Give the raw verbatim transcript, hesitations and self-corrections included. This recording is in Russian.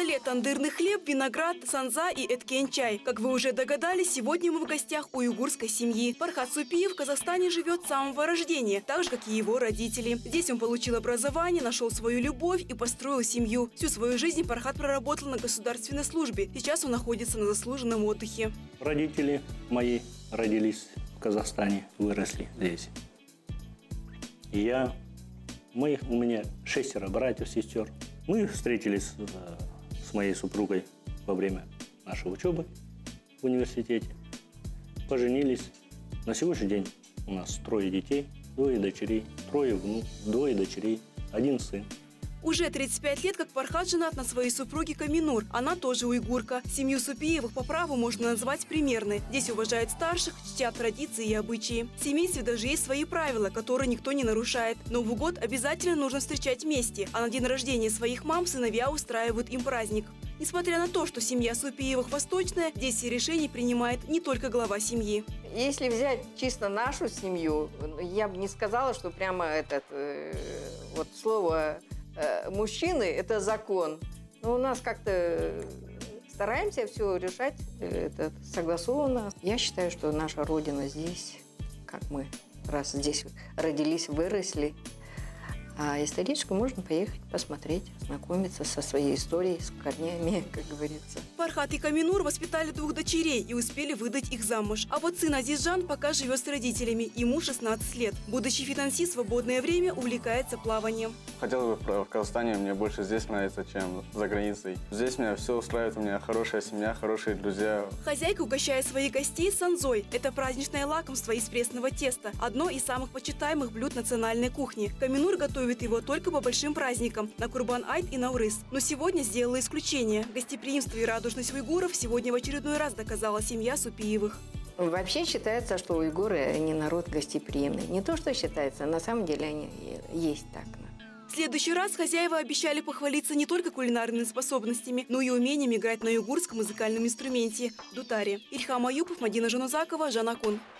Омлет, тандырный хлеб, виноград, санза и эткень-чай. Как вы уже догадались, сегодня мы в гостях у уйгурской семьи. Пархат Супиев в Казахстане живет с самого рождения, так же, как и его родители. Здесь он получил образование, нашел свою любовь и построил семью. Всю свою жизнь Пархат проработал на государственной службе. Сейчас он находится на заслуженном отдыхе. Родители мои родились в Казахстане, выросли здесь. И я, мы, у меня шестеро братьев, сестер. Мы встретились с моей супругой во время нашей учебы в университете. Поженились. На сегодняшний день у нас трое детей, двое дочерей, трое внуков, двое дочерей, один сын. Уже тридцать пять лет, как Пархат женат на своей супруге Каминур. Она тоже уйгурка. Семью Супиевых по праву можно назвать примерной. Здесь уважают старших, чтят традиции и обычаи. В семействе даже есть свои правила, которые никто не нарушает. Новый год обязательно нужно встречать вместе, а на день рождения своих мам сыновья устраивают им праздник. Несмотря на то, что семья Супиевых восточная, здесь все решения принимает не только глава семьи. Если взять чисто нашу семью, я бы не сказала, что прямо этот э, вот слово э, мужчины – это закон. Но у нас как-то стараемся все решать это согласованно. Я считаю, что наша родина здесь, как мы, раз здесь родились, выросли. А исторически можно поехать посмотреть, знакомиться со своей историей, с корнями, как говорится. Пархат и Каминур воспитали двух дочерей и успели выдать их замуж. А вот сын Азизжан пока живет с родителями, ему шестнадцать лет. Будучи финансист, в свободное время увлекается плаванием. Хотел бы в Казахстане, мне больше здесь нравится, чем за границей. Здесь меня все устраивает, у меня хорошая семья, хорошие друзья. Хозяйка угощает своих гостей санзой. Это праздничное лакомство из пресного теста. Одно из самых почитаемых блюд национальной кухни. Каминур готовит его только по большим праздникам, на Курбан-Айт и Наурыз. Но сегодня сделала исключение. Гостеприимство и радушность уйгуров сегодня в очередной раз доказала семья Супиевых. Вообще считается, что уйгуры, они народ гостеприимный. Не то, что считается, на самом деле они есть так. В следующий раз хозяева обещали похвалиться не только кулинарными способностями, но и умением играть на уйгурском музыкальном инструменте – дутаре. Ильхам Аюпов, Мадина Жанузакова, Жанакун.